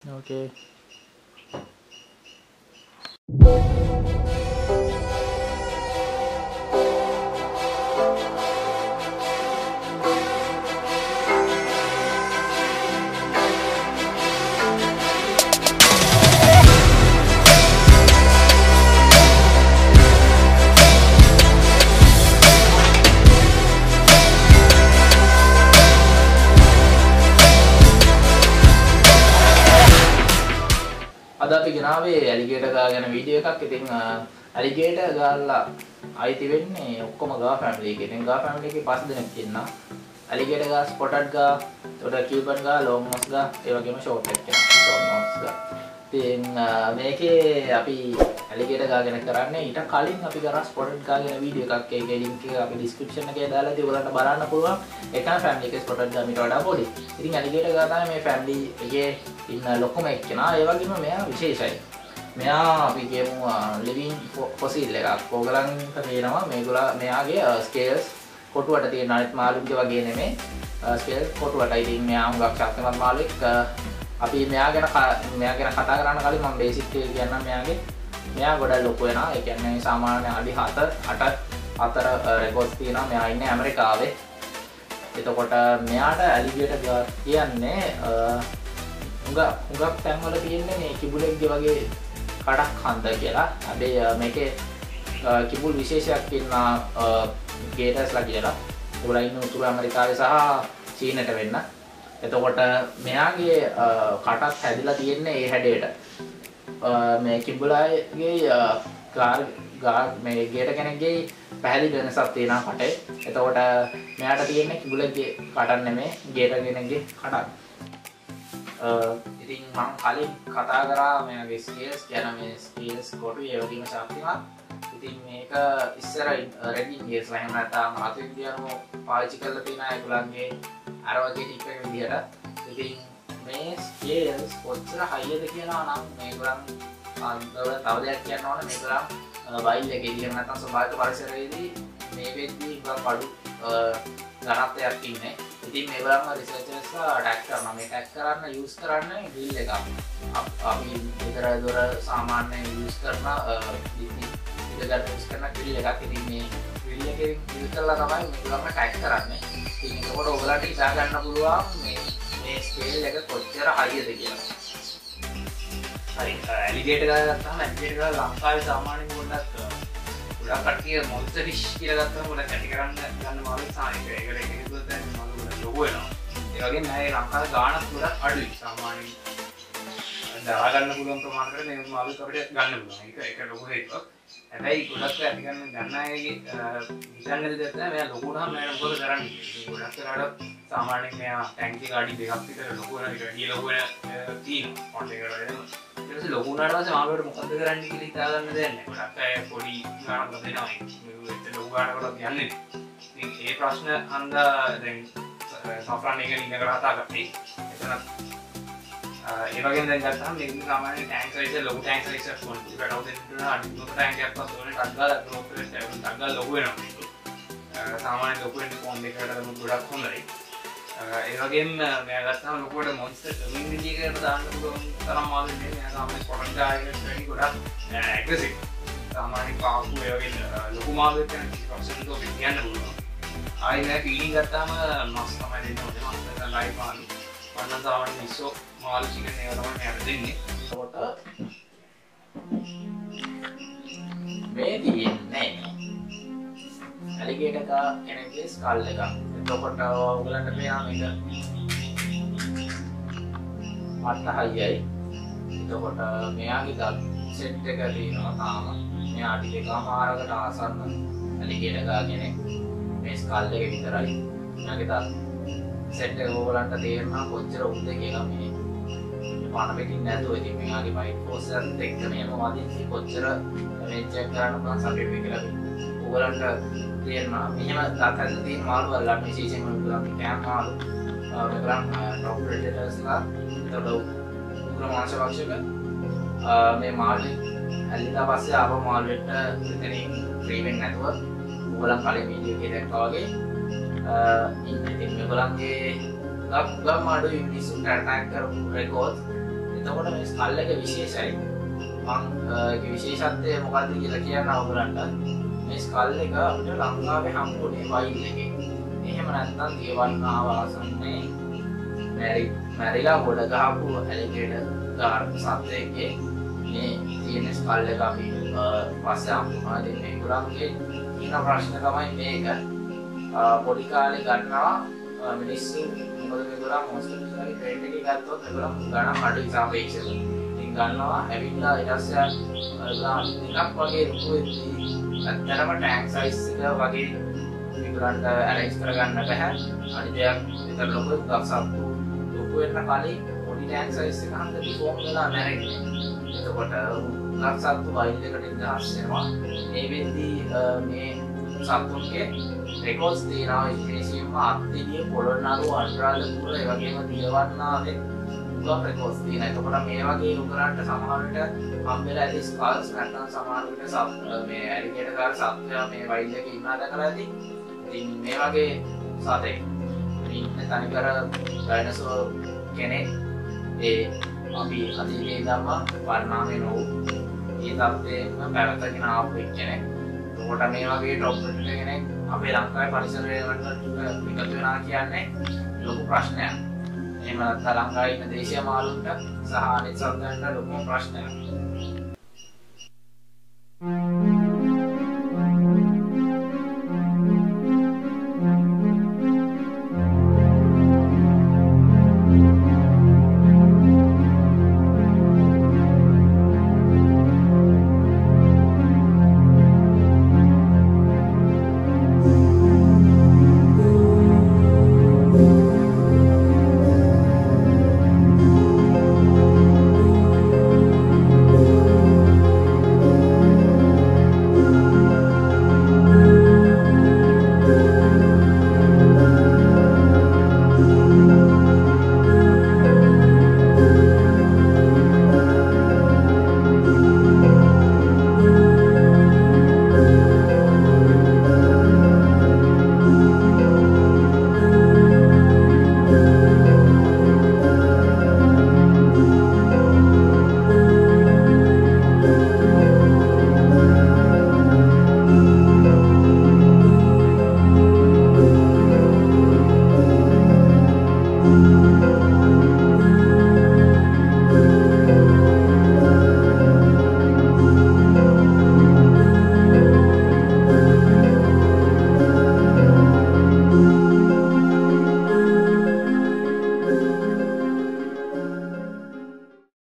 Okay. අද අපි ගෙනාවේ ඇලිගේටර් ගා ගැන වීඩියෝ එකක්. ඉතින් ඇලිගේටර් ගාලා අයිති වෙන්නේ ඔක්කොම ගා ෆැමිලි එකේ. ඉතින් ගා ෆැමිලි එකේ 5 දෙනෙක් ඉන්නවා. ඇලිගේටර් ගා, ස්පොටඩ් ගා, උඩ කියුබන් ගා, ලොන්ග් නොස් ගා, ඒ වගේම ෂෝට් නෙක් එක. ෂෝට් නොස් ගා. ඉතින් මේකේ අපි ඇලිගේටර් ගා ගැන කරන්නේ ඊට කලින් අපි කරා ස්පොටඩ් ගා ගැන වීඩියෝ එකක්. ඒකේ link එක අපි description එකේ දාලා ඉතින් ඔයගලන්ට බලන්න පුළුවන්. ඒකම ෆැමිලි එකේ ස්පොටඩ් ගා මීට වඩා පොඩි. ඉතින් ඇලිගේටර් ගා තමයි මේ ෆැමිලි එකේ ඉන්න ලොකුම එක්කෙනා. ඒ වගේම මෙයා විශේෂයි. මෙයා අපි කියමු living fossil එකක්. ඕගලන්ට පේනවා මෙයාගේ scales කොටුවට තියෙන අනිත් මාළුන්ගේ වගේ නෙමෙයි. scales කොටුවටයි. ඉතින් මෙයා හුඟක් ශක්තිමත් මාළුවෙක්. අපි මෙයා ගැන කතා කරන්න කලින් මම බේසික් එක කියන්නම් මෙයාගේ. මෙයා ගොඩක් ලොකු වෙනවා. ඒ කියන්නේ සාමාන්‍ය අඩි 7-8 රෙකෝඩ්ස් තියෙනවා. මෙයා ඉන්නේ ඇමරිකාවේ. එතකොට මෙයාට ඇලිගේටර් ගා කියන්නේ හුඟක් තැන්වල තියෙන්නේ මේ කිඹුලෙක්ගේ වගේ කඩක් හන්ද කියලා. හැබැයි මේකේ කිඹුල් විශේෂයක් ඉන්නා ගේටර්ස්ලා කියලා. ඒගොල්ලෝ ඉන්නේ උතුරු ඇමරිකාවේ සහ චීනට වෙන්න. එතකොට මෙයාගේ කටත් හැදිලා තියෙන්නේ ඒ හැඩයට. මේ කිඹුලාගේ මේ ගේට කෙනෙක්ගේ පැහැදිලි වෙනසක් තියෙනවා කටේ. එතකොට මෙයාට තියෙන්නේ කිඹුලෙක්ගේ කටක් නෙමෙයි ගේට කෙනෙක්ගේ කටක්. ඉතින් මම කලින් කතා කරා මෙයාගේ ස්කේල්ස් කියන මේ ස්කේල්ස් කොටු ඒ වගේම ශක්තිමත්. ඉතින් මේක ඉස්සර රෙඩි ඉන්දියස් එහෙම නැත්නම් අතු ඉන්දියානු පාවිච්චි කරලා තියෙන ඒගොල්ලන්ගේ අර වගේ ටික එක විදිහට. ඉතින් මේ ස්කේල්ස් කොච්චර හයියද කියලා නම් මේගොල්ලන් තව දෙයක් කියන්න ඕනේ. මේගොල්ලන් වයිල්ඩ් එකේ ඉන්න නැත්නම් ස්වභාවික පරිසරයේදී මේ වෙද්දී බඩු ගණන්තයක් ඉන්නේ. ඉතින් මේගොල්ලන්ම රිසර්චර්ස්ලා ටැග් කරනවා. මේ ටැග් කරන්න යූස් කරන්නේ ග්‍රිල් එකක්. අපි විතර දොර සාමාන්‍ය යූස් කරන ඉඳගන්න යූස් කරන ග්‍රිල් එකක්. ඉතින් මේ ග්‍රිල් එකෙන් ග්‍රිල් කරලා තමයි මේගොල්ලන්ම ටැග් කරන්නේ. ඉතින් ඒකෝට ඔයගලන්ට හිතා ගන්න පුළුවන් මේ ස්කේල් එක කොච්චර හයියද කියලා. හරි ඇලිගේටර් ගාලා ගත්තාම ඇලිගේටර් ගාලා ලංකාවේ සාමාන්‍යයෙන් ගොඩක් කට්ටිය මොන්ස්ටර් ෆිෂ් කියලා ගත්තම ගොඩක් කැටි කරන්න ගන්න මාළු සාහිත්‍ය. ඒකට එක හිතුවත් දැන් මාළු ලොකු වෙනවා. ඒ වගේම නෑ ලංකාවේ ගාණක් ගොඩක් අඩුයි. සාමාන්‍යයෙන් දරා ගන්න පුළුවන් ප්‍රමාණයකට මේ මාළු අපිට ගන්න පුළුවන්. ඒක ලොකු හේතුවක්. හැබැයි ගොඩක් ඇති ගන්න අයගේ හිතන්නේ දෙයක් නෑ. මෙයා ලොකු වුණාම මෙයා මොකද කරන්නේ? ගොඩක් කරාට සාමාන්‍යයෙන් මෙයා ටැංක් එක අඩි 2ක් විතර ලොකු වෙන ඊට වැඩිය ලොකු වෙන තියෙනවා. පොන්ඩ් එකට වදිනවා. ඊට පස්සේ ලොකු වුණාට පස්සේ මාළුවට මොකද කරන්නේ කියලා හිතා ගන්න දෙයක් නෑ. ගොඩක් අය පොඩි ගානක් දෙනවා. ඒක ලොකු ගානකට යන්නේ. ඉතින් ඒ ප්‍රශ්න හන්දා දැන් සෆ්රාන් එක ඉන්න කරා තාකපි. එතන ඒ වගේම දැන් ගත්තාම මේක සාමාන්‍ය ටැංක් සයිස් ලොකු ටැංක් සයිස් එකක් වුණා. ඒකට අවුදෙන්න තුන අඩි 3 ටැංක් එකක් පස්සේ ඕනේ ටක් ගාලා ඩ්‍රොප් වෙන්න ටක් ගාලා ලොකු වෙනවා. සාමාන්‍ය ලොකු වෙන්න පොන්ඩ් එකකට ගොඩක් හොඳයි. ඒ වගේම මෙයා ගත්තාම ලොකුවට මොන්ස්ටර් කමියුනිටි එකකට දාන්න පුළුවන් තරම් මාළු නෙමෙයි. මෙයා සාමාන්‍ය ස්පොටඩ් ගායකට වැඩි ගොඩක් ඇග්‍රෙසිව්. සාමාන්‍ය පාපු ඒ වගේ ලොකු මාළුවෙක් ගැන කිසි ප්‍රශ්නයක් ඔබ කියන්න පුළුවන්. ආයෙ මෙයා ෆීඩින් ගත්තාම මස් තමයි දෙන්න ඕනේ. මස් නැත්නම් ලයිව් මාළු. වන්න සාමාන්‍ය මිස්සෝ මාළු චිකන් ඒවා තමයි මෙයාට දෙන්නේ. ඒකට මේ තියෙන්නේ ඇලිගේටර් ගා කෙනෙක්ගේ ස්කල් එක. එතකොට ඔයගලන්ට පේනවා මේක අට හයියයි. එතකොට මෙයාගේ දත් සෙට් එක තියෙනවා තාම. මෙයා අඩි 2කමාරකට ආසන්න ඇලිගේටර් ගා කෙනෙක්. මේ ස්කල් එක විතරයි. මෙයාගේ දත් සෙට් එක ඔයගලන්ට තේරෙනවා කොච්චර උද්ද කියලා මේ පාන පිටින් නැතුව. ඉතින් මෙයාගේ වයිට් ෆෝස් එකත් එක්ක මේම වදින්සි කොච්චර මේච් එක කරන්න පුළුවන් සබ්ජෙක්ට් එක කියලා ඔයගලන්ට තේරෙනවා. මෙහෙම දත් හදලා තියෙන මාළු වල විශේෂයෙන්ම ඔයගලන්ට කෑම මාළු ඔයගලන් ටොප් ප්‍රෙඩේටර්ස්ලා එතකොට උග්‍ර මාංශ භක්ෂක මේ මාළු ඇල්ලිලා පස්සේ ආපහු මාළුවෙට එතනින් ෆ්‍රී වෙන්නේ නැතුව ඔයගලන් කලින් වීඩියෝ එකේ දැක්කා වගේ ඉන්නේ. ඉතින් ඔයගලන්ගේ ගම් මාළු මිනිස්සුන්ට ඇටැක් කරපු රෙකෝඩ්ස් එතකොට මේ ස්කල් එක විශේෂයි. මම ඒකේ විශේෂත්වය මොකක්ද කියලා කියන්න ඔයගලන්ට. මේ ස්කල් එක අපිට ලංකාවේ හම්බුනේ වයිල් එකේ. එහෙම නැත්නම් දියවන්නාව ආසන්නයේ මැරිලා ගොඩ ගහපු ඇලිගේටර් ගාර් සත්වයේ මේ තියෙන ස්කල් එක අපි පස්සේ හම්බුනා. ඉතින් මේගොල්ලන්ගේ ඊන ප්‍රශ්න තමයි මේක. පොඩි කාලේ ගන්නවා මිනිස්සු මොකද මේගොල්ලන් මොස්ටර්ස්ලාගේ ට්‍රේඩ් එකේ ගත්තොත් මේගොල්ලන් ගණන් අඩුයි සාපේක්ෂව. ඉතින් ගන්නවා ඇවිල්ලා ඊට පස්සේ ටිකක් වගේ ලොකු වෙද්දී ඇත්තටම ටැංක් සයිස් එක වගේ මේගොල්ලන්ට ඇරේන්ජ් කරගන්න බෑ. අනිත් දෙයක් විතර ලොකු දක්සත්තු ලොකු වෙන්න කලින් පොඩි ටැංක් සයිස් එක හන්ද ඩිෆෝම් වෙලා මැරෙන්නේ. එතකොට දක්සත්තු වයිල් එකට ඉඳහස් වෙනවා. මේ වෙද්දී මේ සත්තුන්ගේ රෙකෝඩ්ස් තියෙනවා. විශේෂයෙන්ම අත්තිලිය පොළොන්නරුව අනුරාධපුර ඒ වගේම දියවන්නාවේ උගම් රෙකෝඩ්ස් තියෙනවා. එතකොට මේ වගේ උගරන්ට සමහර විට හම්බෙලා ඇති ස්කල්ස් නැත්නම් සමහර විට මේ ඇලිගේටර් ගාර් සත්වයා මේ වයිල් එකේ ඉන්නා දැකලා ඇති. ඉතින් මේ වගේ සතෙක් ඉන්න තනිකර ඩයිනසෝර් කෙනෙක් ඒ අපි අතීතයේ ඉඳන්ම වර්ණාමේ නෝ ඒ තත්ත්වයෙන්ම පැවතගෙන ආපු කෙනෙක්. කොට මේ වගේ ටොප් ප්‍රෙඩේටර් කෙනෙක් අපේ ලංකාවේ පරිසරය වලට එකතු වෙනවා කියන්නේ ලොකු ප්‍රශ්නයක්. එහෙම නැත්නම් ලංකාවේ ඉන්න දේශීය මාළුන්ට සහ අනිත් සත්ත්වයන්ට ලොකු ප්‍රශ්නයක්.